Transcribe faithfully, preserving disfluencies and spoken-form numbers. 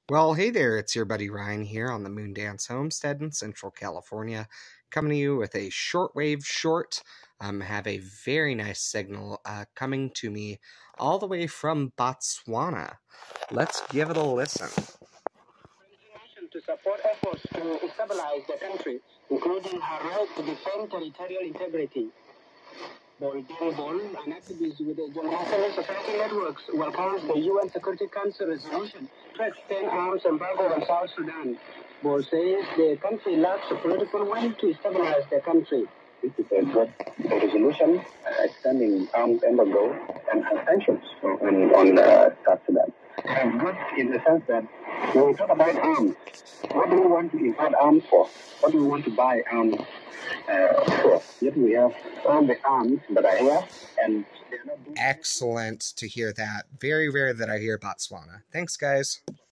Well, hey there, it's your buddy Ryan here on the Moondance Homestead in Central California, coming to you with a shortwave short. Um, have a very nice signal uh, coming to me all the way from Botswana. Let's give it a listen. To support efforts to stabilize the country, including her right to defend territorial integrity. Boldenbol, an activist with the International Society Networks, welcomes the U N Security Council resolution to extend arms embargo on South Sudan. Bol says the country lacks a political will to stabilize the country. This is a good resolution uh, extending arms embargo and sanctions on, on uh, South Sudan. And good in the sense that when we talk about arms, what do we want to import arms for? What do we want to buy arms uh, for? Yet we have all the arms that are here, and they're not doing Excellent to hear that. Very rare that I hear Botswana. Thanks, guys.